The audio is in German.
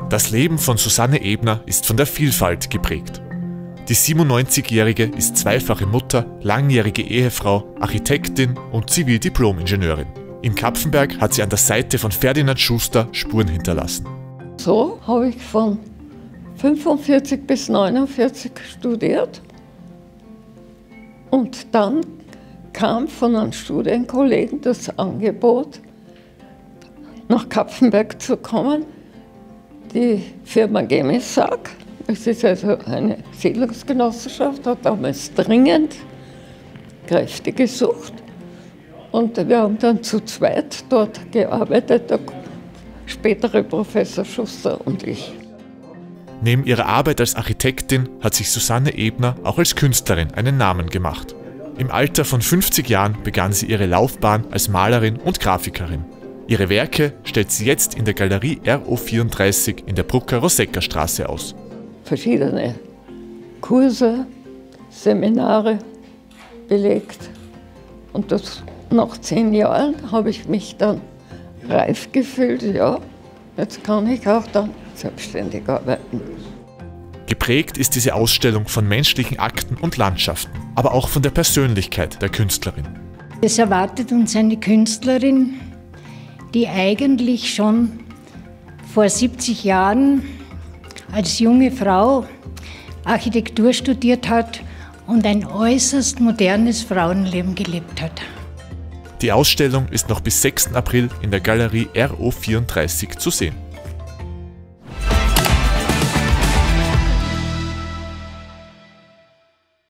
Das Leben von Susanne Ebner ist von der Vielfalt geprägt. Die 97-Jährige ist zweifache Mutter, langjährige Ehefrau, Architektin und Zivildiplom-Ingenieurin. In Kapfenberg hat sie an der Seite von Ferdinand Schuster Spuren hinterlassen. So habe ich von 45 bis 49 studiert und dann kam von einem Studienkollegen das Angebot, nach Kapfenberg zu kommen. Die Firma Gemisag, es ist also eine Siedlungsgenossenschaft, hat damals dringend Kräfte gesucht. Und wir haben dann zu zweit dort gearbeitet, der spätere Professor Schuster und ich. Neben ihrer Arbeit als Architektin hat sich Susanne Ebner auch als Künstlerin einen Namen gemacht. Im Alter von 50 Jahren begann sie ihre Laufbahn als Malerin und Grafikerin. Ihre Werke stellt sie jetzt in der Galerie RO34 in der Brucker-Rosecker-Straße aus. Verschiedene Kurse, Seminare belegt. Und das, nach 10 Jahren habe ich mich dann reif gefühlt, ja, jetzt kann ich auch dann selbstständig arbeiten. Geprägt ist diese Ausstellung von menschlichen Akten und Landschaften, aber auch von der Persönlichkeit der Künstlerin. Es erwartet uns eine Künstlerin, die eigentlich schon vor 70 Jahren als junge Frau Architektur studiert hat und ein äußerst modernes Frauenleben gelebt hat. Die Ausstellung ist noch bis 6. April in der Galerie RO34 zu sehen.